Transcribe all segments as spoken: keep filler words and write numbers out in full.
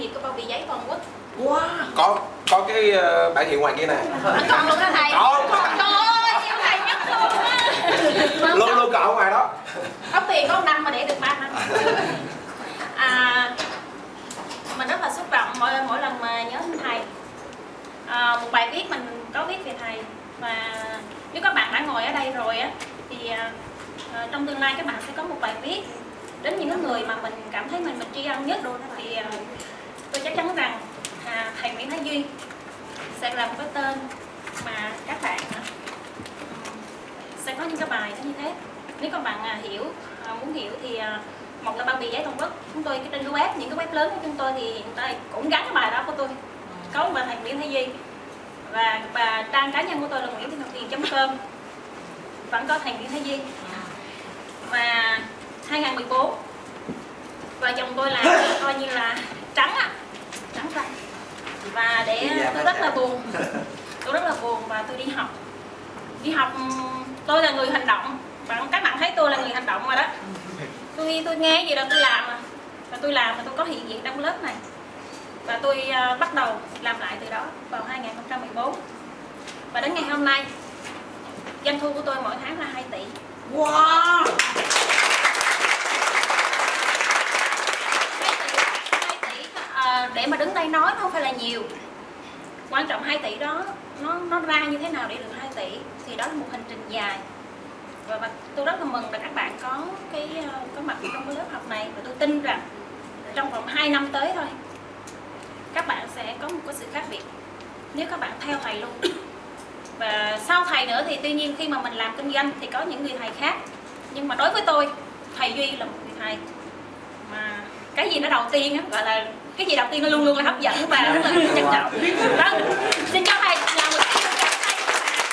diện của bao bì giấy toàn quốc. Wow. Có có cái uh, bản hiệu ngoài kia nè. Còn luôn đó thầy. Có. Trời ơi, yêu thầy nhất luôn á. Luôn luôn còn ở ngoài đó. Có tiền có một năm mà để được ba năm. À, mình rất là xúc động mỗi mỗi lần mà nhớ đến thầy. À, một bài viết mình có viết về thầy, và nếu các bạn đã ngồi ở đây rồi á thì à, trong tương lai các bạn sẽ có một bài viết đến những người mà mình cảm thấy mình mình tri ân nhất rồi, thì à, tôi chắc chắn rằng à, thầy Nguyễn Thái Duy sẽ là một cái tên mà các bạn à, sẽ có những cái bài như thế. Nếu các bạn à, hiểu à, muốn hiểu thì à, một là bao bì giấy toàn quốc, chúng tôi trên cái web, những cái web lớn của chúng tôi thì hiện tại cũng gắn cái bài đó của tôi, có một bài thầy Nguyễn Thái Duy, và và trang cá nhân của tôi là nguyễn thị ngọc hiền chấm com vẫn có thầy Nguyễn Thái Duy. Và hai không một bốn vợ chồng tôi là coi như là trắng á, trắng xanh, và để tôi rất là buồn, tôi rất là buồn và tôi đi học, đi học tôi là người hành động, bạn các bạn thấy tôi là người hành động rồi đó, tôi tôi nghe gì đâu tôi làm mà, và tôi làm và tôi có hiện diện trong lớp này, và tôi uh, bắt đầu làm lại từ đó vào hai không một bốn, và đến ngày hôm nay doanh thu của tôi mỗi tháng là hai tỷ. Wow. hai tỷ uh, để mà đứng đây nói nó không phải là nhiều, quan trọng hai tỷ đó nó nó ra như thế nào để được hai tỷ thì đó là một hành trình dài, và, và tôi rất là mừng là các bạn có cái uh, có mặt trong cái lớp học này, và tôi tin rằng trong vòng hai năm tới thôi các bạn sẽ có một cái sự khác biệt nếu các bạn theo thầy luôn. Và sau thầy nữa thì tuy nhiên khi mà mình làm kinh doanh thì có những người thầy khác, nhưng mà đối với tôi thầy Duy là một người thầy mà cái gì nó đầu tiên á, gọi là cái gì đầu tiên nó luôn luôn là hấp dẫn và rất là trân trọng. Vâng, xin cho thầy là một cái trân trọng tay.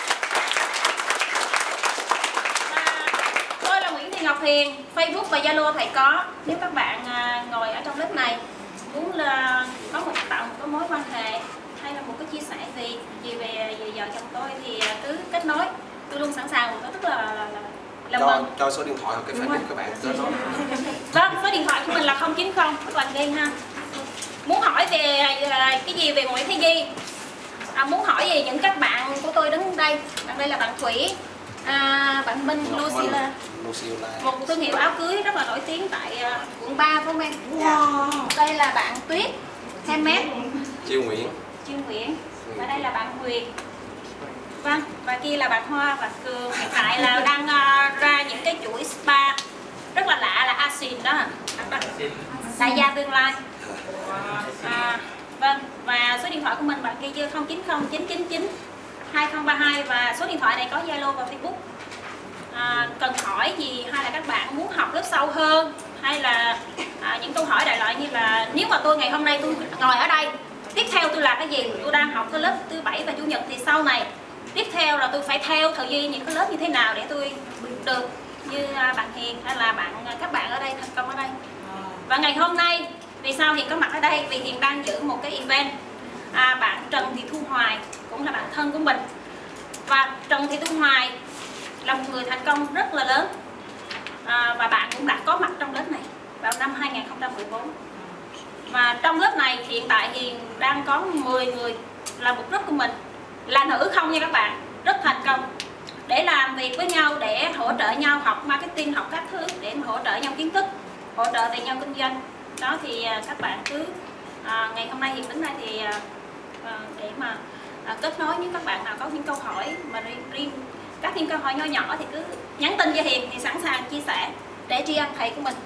Và tôi là Nguyễn Thị Ngọc Hiền, Facebook và Zalo thầy có. Nếu các bạn ngồi ở trong lớp này muốn là có một tạo một cái mối quan hệ hay là một cái chia sẻ gì gì về, về vợ chồng tôi thì cứ kết nối, tôi luôn sẵn sàng, tôi rất là là, là cho, mừng. cho số điện thoại hoặc cái Facebook các bạn kết nối. Vâng, số điện thoại của mình là không chín không, các bạn ghi ha. Muốn hỏi về cái gì về Nguyễn Thái Duy, à, muốn hỏi về những các bạn của tôi đứng đây, bạn đây là bạn Thủy, à, bạn Minh, Lucilla, một thương hiệu áo cưới rất là nổi tiếng tại uh, quận ba phải không em? Wow. Đây là bạn Tuyết, handmade, Chiêu Nguyễn, Chiêu Nguyễn, và đây là bạn Huyền, vâng, và kia là bạn Hoa và Cường. Hiện tại là đang uh, ra những cái chuỗi spa rất là lạ là Asin đó, đại gia tương lai. À, vâng, và số điện thoại của mình bạn kia chưa không chín không chín chín chín hai không ba hai, và số điện thoại này có Zalo và Facebook. À, cần hỏi gì hay là các bạn muốn học lớp sâu hơn, hay là à, những câu hỏi đại loại như là nếu mà tôi ngày hôm nay tôi ngồi ở đây, tiếp theo tôi làm cái gì, tôi đang học cái lớp thứ bảy và chủ nhật thì sau này tiếp theo là tôi phải theo thời Duy những cái lớp như thế nào để tôi được như bạn Hiền hay là bạn các bạn ở đây thành công ở đây. Và ngày hôm nay vì sao Hiền có mặt ở đây, vì Hiền đang giữ một cái event, à, bạn Trần Thị Thu Hoài cũng là bạn thân của mình, và Trần Thị Thu Hoài là một người thành công rất là lớn, à, và bạn cũng đã có mặt trong lớp này vào năm hai không một bốn. Và trong lớp này hiện tại Hiền đang có mười người là một group của mình, là nữ không nha các bạn, rất thành công, để làm việc với nhau, để hỗ trợ nhau học marketing, học các thứ, để mà hỗ trợ nhau kiến thức, hỗ trợ về nhau kinh doanh. Đó thì à, các bạn cứ à, ngày hôm nay Hiền đến đây thì à, để mà à, kết nối với các bạn nào có những câu hỏi mà riêng, riêng các những câu hỏi nhỏ nhỏ thì cứ nhắn tin cho Hiền thì sẵn sàng chia sẻ để tri ân thầy của mình.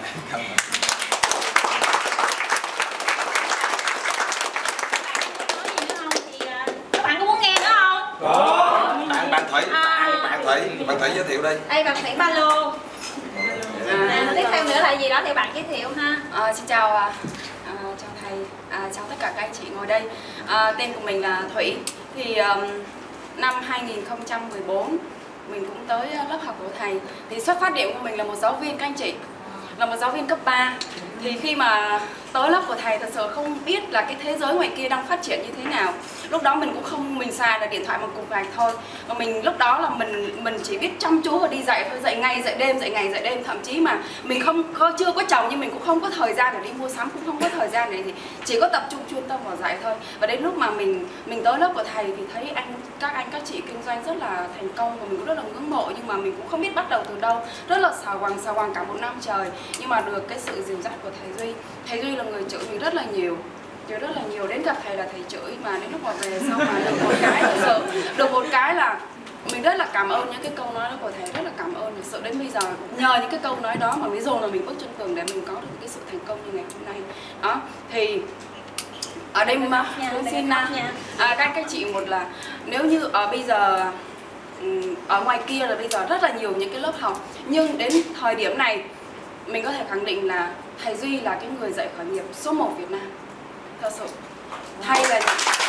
Các bạn có muốn nghe nữa không? Có. Bạn bạn Thủy, à, bạn Thủy, bạn Thủy giới thiệu đi. Đây bạn Thủy ba lô. À, tiếp theo nữa là gì đó thì bạn giới thiệu ha. À, xin chào à, chào thầy, à, chào tất cả các anh chị ngồi đây. À, tên của mình là Thủy. Thì um, năm hai không một bốn mình cũng tới lớp học của thầy. Thì xuất phát điểm của mình là một giáo viên các anh chị, là một giáo viên cấp ba. Thì khi mà tới lớp của thầy thật sự không biết là cái thế giới ngoài kia đang phát triển như thế nào. Lúc đó mình cũng không, mình xài là điện thoại bằng cục gạch thôi. Và mình lúc đó là mình mình chỉ biết chăm chú và đi dạy thôi, dạy ngày dạy đêm, dạy ngày dạy đêm. Thậm chí mà mình không có chưa có chồng nhưng mình cũng không có thời gian để đi mua sắm, cũng không có thời gian để gì, chỉ có tập trung chuyên tâm vào dạy thôi. Và đến lúc mà mình mình tới lớp của thầy thì thấy anh các anh các chị kinh doanh rất là thành công và mình cũng rất là ngưỡng mộ, nhưng mà mình cũng không biết bắt đầu từ đâu, rất là xào quàng xào quàng cả một năm trời. Nhưng mà được cái sự dìu dắt của thầy Duy, thầy Duy là người chửi mình rất là nhiều, chửi rất là nhiều, đến gặp thầy là thầy chửi, mà đến lúc mà về sau mà được một cái thật sự, được một cái là mình rất là cảm ơn những cái câu nói đó của thầy, rất là cảm ơn thực sự. Đến bây giờ nhờ những cái câu nói đó mà mới dồn là mình bước chân tường để mình có được cái sự thành công như ngày hôm nay đó. Thì ở đây mà tôi xin à, các các chị một là nếu như ở bây giờ ở ngoài kia là bây giờ rất là nhiều những cái lớp học, nhưng đến thời điểm này mình có thể khẳng định là thầy Duy là cái người dạy khởi nghiệp số một Việt Nam. Thật sự thầy là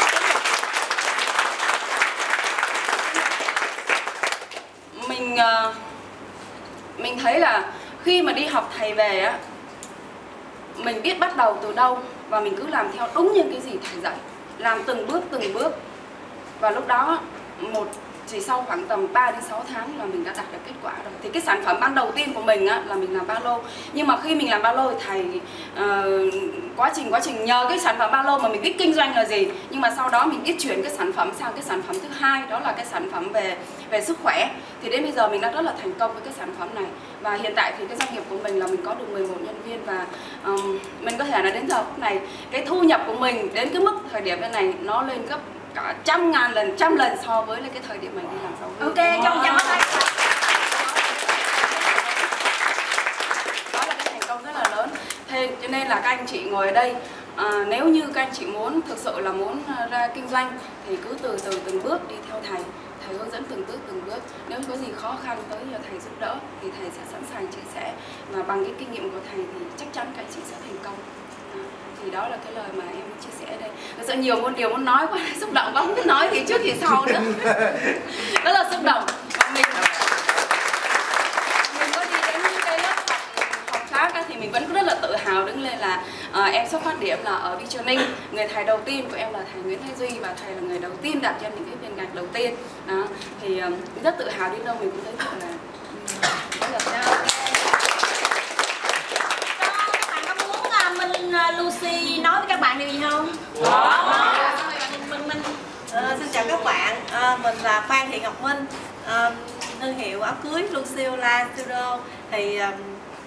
mình mình thấy là khi mà đi học thầy về á, mình biết bắt đầu từ đâu và mình cứ làm theo đúng những cái gì thầy dạy, làm từng bước từng bước. Và lúc đó một chỉ sau khoảng tầm ba đến sáu tháng là mình đã đạt được kết quả rồi. Thì cái sản phẩm ban đầu tiên của mình á, là mình làm ba lô. Nhưng mà khi mình làm ba lô thì thầy uh, quá trình quá trình nhờ cái sản phẩm ba lô mà mình biết kinh doanh là gì, nhưng mà sau đó mình biết chuyển cái sản phẩm sang cái sản phẩm thứ hai, đó là cái sản phẩm về về sức khỏe. Thì đến bây giờ mình đã rất là thành công với cái sản phẩm này. Và hiện tại thì cái doanh nghiệp của mình là mình có được mười một nhân viên, và um, mình có thể là đến giờ phút này cái thu nhập của mình đến cái mức thời điểm này nó lên gấp cả trăm ngàn lần, trăm lần so với cái thời điểm mình đi làm giáo viên. Ok, trong chào tay. Đó là cái thành công rất là lớn. Thế cho nên là các anh chị ngồi ở đây, à, nếu như các anh chị muốn thực sự là muốn ra kinh doanh thì cứ từ từ từng bước đi theo thầy. Thầy hướng dẫn từng bước từng bước. Nếu có gì khó khăn tới nhờ thầy giúp đỡ thì thầy sẽ sẵn sàng chia sẻ. Và bằng cái kinh nghiệm của thầy thì chắc chắn các anh chị sẽ thành công. Thì đó là cái lời mà em muốn chia sẻ ở đây. Thật sự nhiều muốn điều muốn nói quá, xúc động quá, không biết nói gì trước gì sau nữa. Rất là xúc động. Và mình mình có đi đến những cái lớp học, học khác thì mình vẫn rất là tự hào đứng lên là uh, em xuất phát điểm là ở Visioning, người thầy đầu tiên của em là thầy Nguyễn Thái Duy, và thầy là người đầu tiên đặt cho những cái viên gạch đầu tiên. Đó. Thì um, rất tự hào, đi đâu mình cũng thấy thật là rất là cao. Lucy nói với các bạn điều gì không? Đó. Mình, mình, uh, xin chào các bạn, uh, mình là Phan Thị Ngọc Minh, uh, thương hiệu áo cưới Luciola Studio. Thì uh,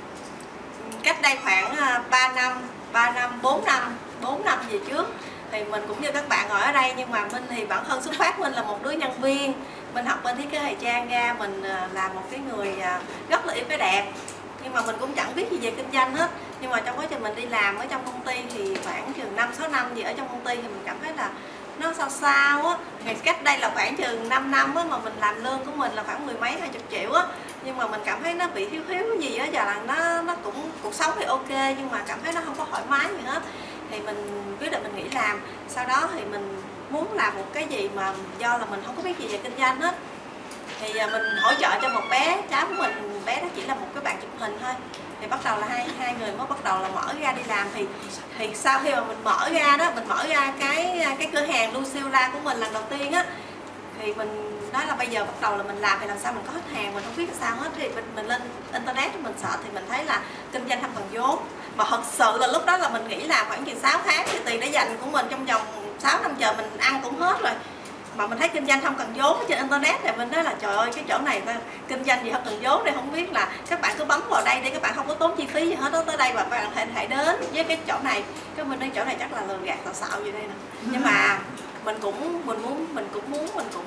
cách đây khoảng uh, ba năm, ba năm, bốn năm, bốn năm về trước thì mình cũng như các bạn ngồi ở đây, nhưng mà Minh thì bản thân xuất phát Minh là một đứa nhân viên. Mình học bên thiết kế thời trang ra, mình uh, là một cái người uh, rất là yêu cái đẹp, nhưng mà mình cũng chẳng biết gì về kinh doanh hết. Nhưng mà trong quá trình mình đi làm ở trong công ty thì khoảng chừng năm sáu năm gì ở trong công ty thì mình cảm thấy là nó sao sao á. Thì cách đây là khoảng chừng năm năm á, mà mình làm lương của mình là khoảng mười mấy hai chục triệu á, nhưng mà mình cảm thấy nó bị thiếu thiếu cái gì á, và là nó nó cũng cuộc sống thì ok nhưng mà cảm thấy nó không có thoải mái gì hết. Thì mình quyết định mình nghỉ làm. Sau đó thì mình muốn làm một cái gì mà do là mình không có biết gì về kinh doanh hết, thì mình hỗ trợ cho một bé cháu của mình. Bé đó chỉ là một cái bạn chụp hình thôi. Thì bắt đầu là hai hai người mới bắt đầu là mở ra đi làm. Thì thì sau khi mà mình mở ra đó, mình mở ra cái cái cửa hàng Luciola của mình lần đầu tiên á, thì mình nói là bây giờ bắt đầu là mình làm thì làm sao mình có hết hàng, mình không biết sao hết. Thì mình, mình lên internet mình sợ thì mình thấy là kinh doanh không cần vốn. Mà thật sự là lúc đó là mình nghĩ làm khoảng chừng sáu tháng thì tiền để dành của mình trong vòng sáu năm chờ mình ăn cũng hết rồi. Mà mình thấy kinh doanh không cần vốn trên internet thì mình nói là trời ơi, cái chỗ này ta, kinh doanh gì không cần vốn, đây không biết là các bạn cứ bấm vào đây đi, các bạn không có tốn chi phí gì hết đó, tới đây và các bạn thể thể đến với cái chỗ này. Cái mình nói chỗ này chắc là lừa gạt tạo xạo gì đây nè. Nhưng mà mình cũng mình muốn mình cũng muốn mình cũng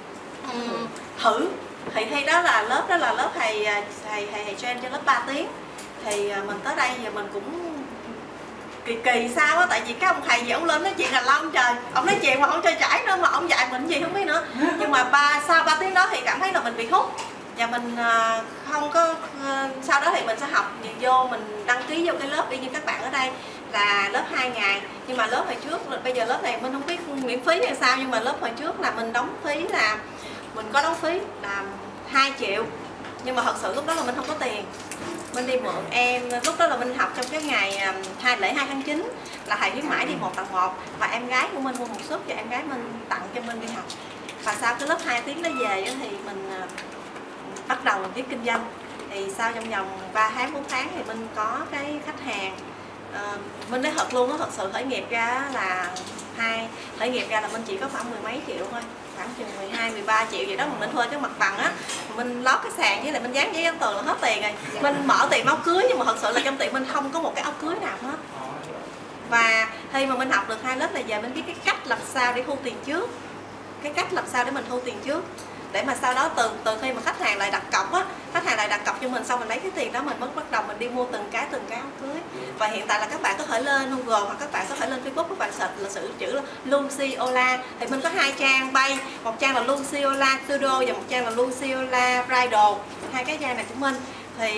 um, thử. Thì hay đó là lớp đó là lớp thầy thầy thầy, thầy train cho lớp ba tiếng. Thì mình tới đây giờ mình cũng kỳ kỳ sao á, tại vì cái ông thầy gì ông lên nói chuyện là lâu trời, ông nói chuyện mà không cho chảy nữa, mà ông dạy mình gì không biết nữa. Nhưng mà ba sau ba tiếng đó thì cảm thấy là mình bị hút và mình uh, không có uh, sau đó thì mình sẽ học gì vô, mình đăng ký vô cái lớp y như các bạn ở đây là lớp hai ngày. Nhưng mà lớp hồi trước, bây giờ lớp này mình không biết miễn phí hay sao, nhưng mà lớp hồi trước là mình đóng phí là mình có đóng phí là hai triệu, nhưng mà thật sự lúc đó là mình không có tiền. Minh đi mượn em, lúc đó là Minh học trong cái ngày hai lễ hai tháng chín là thầy khuyến mãi đi một tặng một, và em gái của Minh mua một suất cho em gái Minh tặng cho Minh đi học. Và sau cái lớp hai tiếng đó về thì mình bắt đầu làm tiếp kinh doanh. Thì sau trong vòng ba tháng bốn tháng thì Minh có cái khách hàng, à, Minh nói thật luôn á, thật sự khởi nghiệp ra là hai khởi nghiệp ra là Minh chỉ có khoảng mười mấy triệu thôi, khoảng chừng mười hai mười ba triệu vậy đó, mà Minh thuê cái mặt bằng á, Minh lót cái sàn với lại Minh dán giấy dán tường là hết tiền rồi. Minh mở tiệm áo cưới nhưng mà thật sự là trong tiệm Minh không có một cái áo cưới nào hết. Và khi mà Minh học được hai lớp là giờ Minh biết cái cách làm sao để thu tiền trước, cái cách làm sao để mình thu tiền trước, để mà sau đó từ từ khi mà khách hàng lại đặt cọc á, khách hàng lại đặt cọc cho mình, xong mình lấy cái tiền đó mình mới bắt đầu mình đi mua từng cái từng cái áo cưới. Và hiện tại là các bạn có thể lên Google hoặc các bạn có thể lên Facebook, các bạn search là sự chữ là Luciola, thì mình có hai trang bay, một trang là Luciola Studio và một trang là Luciola Bridal, hai cái trang này của mình. Thì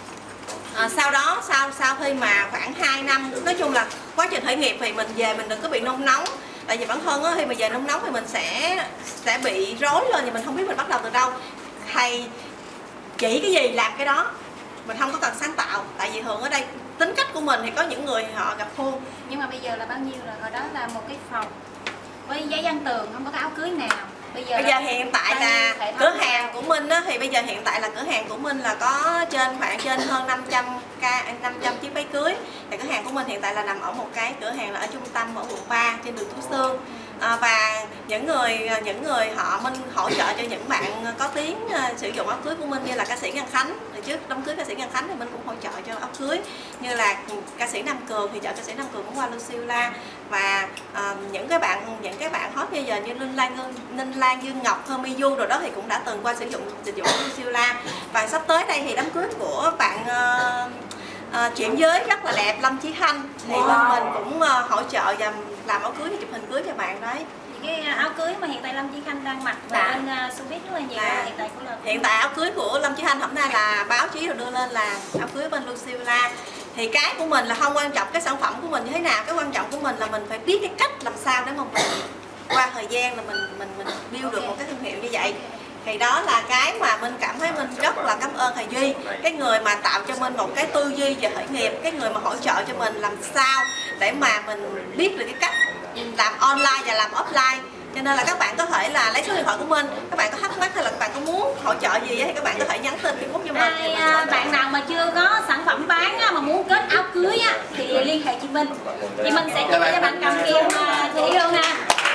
à, sau đó sau sau khi mà khoảng hai năm, nói chung là quá trình khởi nghiệp thì mình về mình đừng có bị nôn nóng. Tại vì bản thân á, khi mà về nóng nóng thì mình sẽ sẽ bị rối lên, thì mình không biết mình bắt đầu từ đâu. Thầy chỉ cái gì làm cái đó, mình không có cần sáng tạo. Tại vì thường ở đây tính cách của mình thì có những người họ gặp thua. Nhưng mà bây giờ là bao nhiêu rồi? Hồi đó là một cái phòng với giấy dán tường, không có cái áo cưới nào. Bây giờ, bây giờ hiện tại là cửa hàng của mình á, thì bây giờ hiện tại là cửa hàng của mình là có trên khoảng trên hơn năm trăm chiếc váy cưới. Thì cửa hàng của mình hiện tại là nằm ở một cái cửa hàng là ở trung tâm ở quận ba trên đường Tú Xương. À, và những người những người họ Minh hỗ trợ cho những bạn có tiếng uh, sử dụng áo cưới của Minh, như là ca sĩ Ngân Khánh. Từ trước đám cưới ca sĩ Ngân Khánh thì Minh cũng hỗ trợ cho áo cưới, như là ca sĩ Nam Cường thì chợ ca sĩ Nam Cường cũng qua Luciola. Và uh, những cái bạn những cái bạn hot bây giờ như Linh Lan Ninh Lan Dương Ngọc, Hermy Du rồi đó thì cũng đã từng qua sử dụng dịch vụ Luciola. Và sắp tới đây thì đám cưới của bạn uh, uh, chuyển giới rất là đẹp, Lâm Chí Khanh, thì bên mình cũng uh, hỗ trợ và làm áo cưới và chụp hình cưới cho bạn đấy. Cái áo cưới mà hiện tại Lâm Chí Khanh đang mặc và bên uh, showbiz rất là nhiều, à, hiện tại của là hiện tại áo cưới của Lâm Chí Khanh hôm nay là báo chí rồi đưa lên là áo cưới bên Luciola. Thì cái của mình là không quan trọng cái sản phẩm của mình như thế nào, cái quan trọng của mình là mình phải biết cái cách làm sao để mà mình qua thời gian là mình mình mình build okay. được một cái thương hiệu như vậy. Thì đó là cái mà mình cảm thấy mình rất là cảm ơn thầy Duy, cái người mà tạo cho mình một cái tư duy về khởi nghiệp, cái người mà hỗ trợ cho mình làm sao để mà mình biết được cái cách làm online và làm offline. Cho nên là các bạn có thể là lấy số điện thoại của mình, các bạn có thắc mắc hay là các bạn có muốn hỗ trợ gì thì các bạn có thể nhắn tin Facebook cho mình. Ai, à, bạn nào mà chưa có sản phẩm bán á, mà muốn kết áo cưới á, thì liên hệ chị Minh. Chị Minh sẽ chỉ cho bạn cầm kim chỉ luôn ha.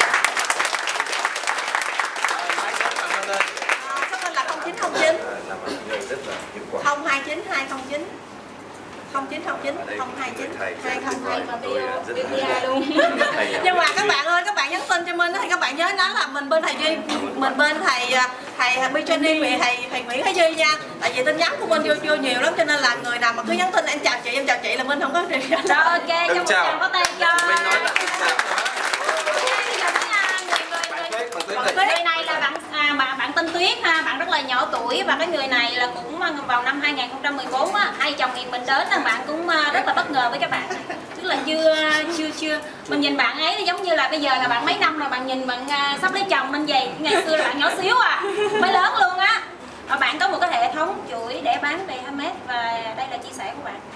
Số mình là không chín không chín không hai chín hai không chín không chín không chín không hai chín hai không hai luôn. Nhưng mà các bạn ơi, các bạn nhắn tin cho mình thì các bạn nhớ nói là mình bên thầy Duy, mình bên thầy thầy Bi Training vì thầy thầy Nguyễn Thái Duy nha. Tại vì tin nhắn của mình vô, vô nhiều lắm, cho nên là người nào mà cứ nhắn tin em chào chị em chào chị là mình không có gì. Rồi ok, cho một tràng có tay cho. Người này là bạn à, bạn bạn tên Tuyết ha, bạn rất là nhỏ tuổi, và cái người này là cũng vào năm hai nghìn không trăm mười bốn á, hai chồng mình mình đến là bạn cũng rất là bất ngờ với các bạn, tức là chưa chưa chưa mình nhìn bạn ấy thì giống như là bây giờ là bạn mấy năm rồi, bạn nhìn bạn uh, sắp lấy chồng mình vậy, ngày xưa là bạn nhỏ xíu à, mới lớn luôn á. Và bạn có một cái hệ thống chuỗi để bán về handmade, và đây là chia sẻ của bạn.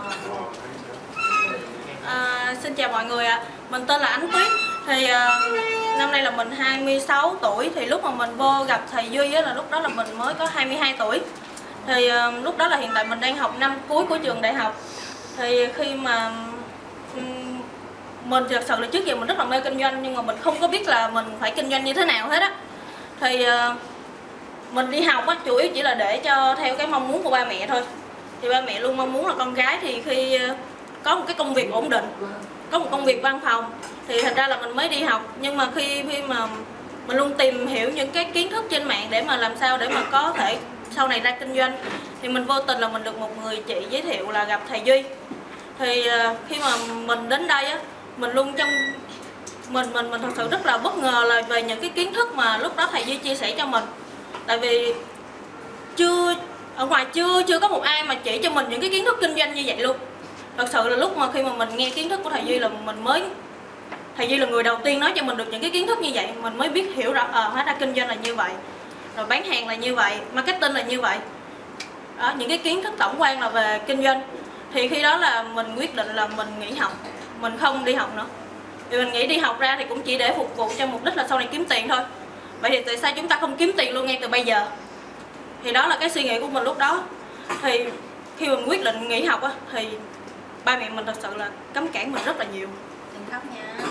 À, xin chào mọi người ạ, à. Mình tên là Ánh Tuyết. Thì uh, năm nay là mình hai mươi sáu tuổi. Thì lúc mà mình vô gặp thầy Duy á, là lúc đó là mình mới có hai mươi hai tuổi. Thì uh, lúc đó là hiện tại mình đang học năm cuối của trường đại học. Thì khi mà um, mình thật sự là trước giờ mình rất là mê kinh doanh, nhưng mà mình không có biết là mình phải kinh doanh như thế nào hết á. Thì uh, mình đi học á, chủ yếu chỉ là để cho theo cái mong muốn của ba mẹ thôi. Thì ba mẹ luôn mong muốn là con gái thì khi uh, có một cái công việc ổn định, có một công việc văn phòng, thì thành ra là mình mới đi học. Nhưng mà khi khi mà mình luôn tìm hiểu những cái kiến thức trên mạng để mà làm sao để mà có thể sau này ra kinh doanh, thì mình vô tình là mình được một người chị giới thiệu là gặp thầy Duy. Thì khi mà mình đến đây á, mình luôn trong mình mình mình thật sự rất là bất ngờ là về những cái kiến thức mà lúc đó thầy Duy chia sẻ cho mình. Tại vì chưa ở ngoài chưa chưa có một ai mà chỉ cho mình những cái kiến thức kinh doanh như vậy luôn. Thật sự là lúc mà khi mà mình nghe kiến thức của thầy Duy là mình mới thầy Duy là người đầu tiên nói cho mình được những cái kiến thức như vậy, mình mới biết hiểu rõ ờ à, hóa ra kinh doanh là như vậy, rồi bán hàng là như vậy, marketing là như vậy. đó, những cái kiến thức tổng quan là về kinh doanh. Thì khi đó là mình quyết định là mình nghỉ học, mình không đi học nữa. Vì mình nghĩ đi học ra thì cũng chỉ để phục vụ cho mục đích là sau này kiếm tiền thôi. Vậy thì tại sao chúng ta không kiếm tiền luôn ngay từ bây giờ? Thì đó là cái suy nghĩ của mình lúc đó. Thì khi mình quyết định nghỉ học á, thì ba mẹ mình thật sự là cấm cản mình rất là nhiều. Đừng khóc nha.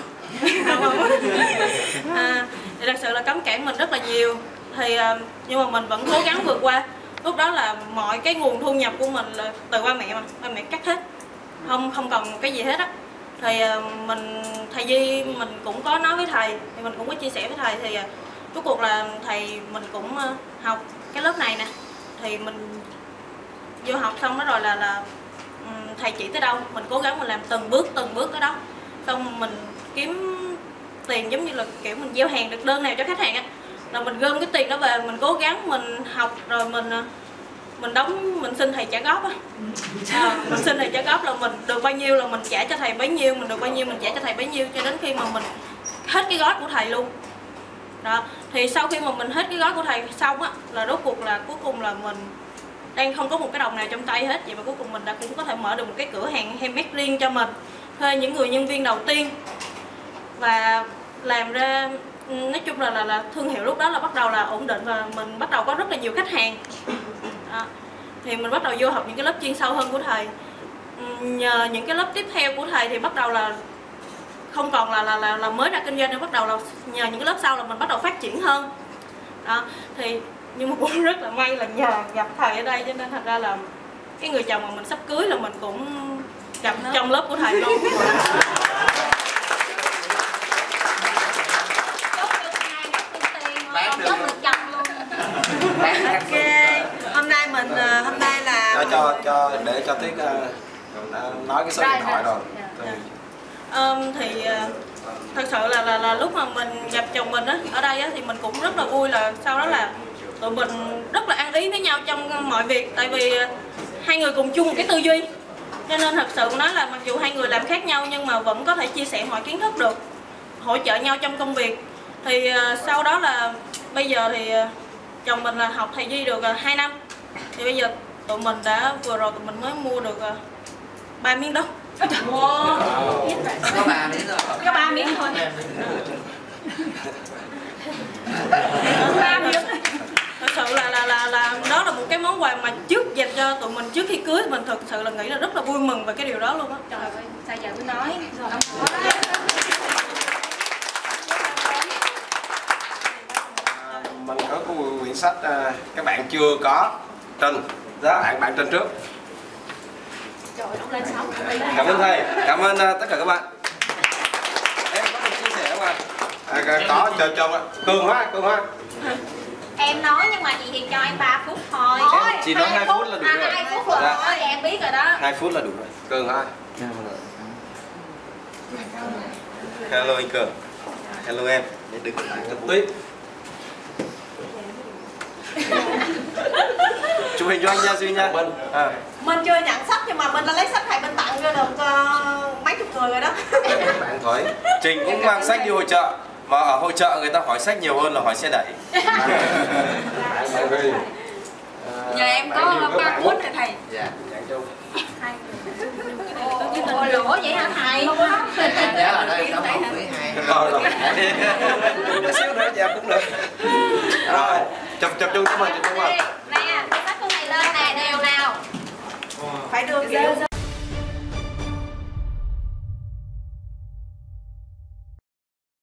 à, thì thật sự là cấm cản mình rất là nhiều. Thì nhưng mà mình vẫn cố gắng vượt qua. Lúc đó là mọi cái nguồn thu nhập của mình là từ ba mẹ mà, ba mẹ cắt hết, không không còn cái gì hết á. Thì mình thầy Di mình cũng có nói với thầy, thì mình cũng có chia sẻ với thầy. Thì rốt cuộc là thầy mình cũng học cái lớp này nè, thì mình vô học xong đó rồi là là thầy chỉ tới đâu mình cố gắng mình làm từng bước từng bước tới đó, xong mình kiếm tiền giống như là kiểu mình gieo hàng được đơn nào cho khách hàng á, là mình gom cái tiền đó về, mình cố gắng mình học rồi mình mình đóng, mình xin thầy trả góp á. À, mình xin thầy trả góp là mình được bao nhiêu là mình trả cho thầy bấy nhiêu, mình được bao nhiêu mình trả cho thầy bấy nhiêu, cho đến khi mà mình hết cái gói của thầy luôn. Đó, thì sau khi mà mình hết cái gói của thầy xong á, là rốt cuộc là cuối cùng là mình đang không có một cái đồng nào trong tay hết. Vậy mà cuối cùng mình đã cũng có thể mở được một cái cửa hàng handmade riêng cho mình, thuê những người nhân viên đầu tiên và làm ra, nói chung là là, là thương hiệu lúc đó là bắt đầu là ổn định và mình bắt đầu có rất là nhiều khách hàng. À, thì mình bắt đầu vô học những cái lớp chuyên sâu hơn của thầy. Nhờ những cái lớp tiếp theo của thầy thì bắt đầu là không còn là là là, là mới ra kinh doanh nữa, bắt đầu là nhờ những cái lớp sau là mình bắt đầu phát triển hơn. Đó, thì nhưng mà cũng rất là may là nhờ gặp thầy ở đây, cho nên thật ra là cái người chồng mà mình sắp cưới là mình cũng gặp trong lớp của thầy luôn. Ok, hôm nay mình hôm nay là cho cho cho để cho Tuyết uh, nói cái số điện thoại rồi. Um, thì uh, thật sự là, là là lúc mà mình gặp chồng mình á ở đây á, thì mình cũng rất là vui, là sau đó là tụi mình rất là ăn ý với nhau trong mọi việc, tại vì uh, hai người cùng chung một cái tư duy, cho nên thật sự nói là mặc dù hai người làm khác nhau nhưng mà vẫn có thể chia sẻ mọi kiến thức được, hỗ trợ nhau trong công việc. Thì uh, sau đó là bây giờ thì uh, chồng mình là học thầy Di được uh, hai năm, thì bây giờ tụi mình đã vừa rồi tụi mình mới mua được uh, ba miếng đất. Wow. Có ba miếng rồi. Có ba miếng thôi. Ba miếng. Thật sự là là là là đó là một cái món quà mà trước dành cho tụi mình trước khi cưới, mình thật sự là nghĩ là rất là vui mừng về cái điều đó luôn á. Trời ơi, sao giờ mới nói. Mình có cái quyển sách uh, các bạn chưa có. Trinh, bạn bạn Trinh trước. Trời ơi, lên sóng. Cảm ơn thầy, cảm ơn uh, tất cả các bạn. Em có được chia sẻ không ạ? À, có, cho cho Cương hóa, Cương hóa. Em nói nhưng mà chị thì cho em ba phút thôi. Em chỉ nói hai phút là đủ à, rồi. hai phút rồi, Dạ. thì em biết rồi đó. hai phút là đủ rồi. Cương hóa. Hello anh Cường. Hello em. Để đứng lại cái Tuyết. Chụp hình cho anh nha Duy nha. À. mình chưa nhận sách nhưng mà mình đã lấy sách thầy mình tặng cho được uh, mấy chục người rồi đó. Bạn Thủy. Trình cũng mang sách đi hội chợ. Mà ở hội chợ người ta hỏi sách nhiều hơn là hỏi xe đẩy. Nhà em có ba cuốn này thầy. Dạ. Ồ, lỗ vậy hả thầy? Nhớ ở đây có một với hai. Rồi rồi. Chút xíu nữa dạ cũng được. Rồi, chụp chụp chung cho mình, chụp chung mình. Nè, cái sách của thầy lên nè, đều nào. Phải đưa kiểu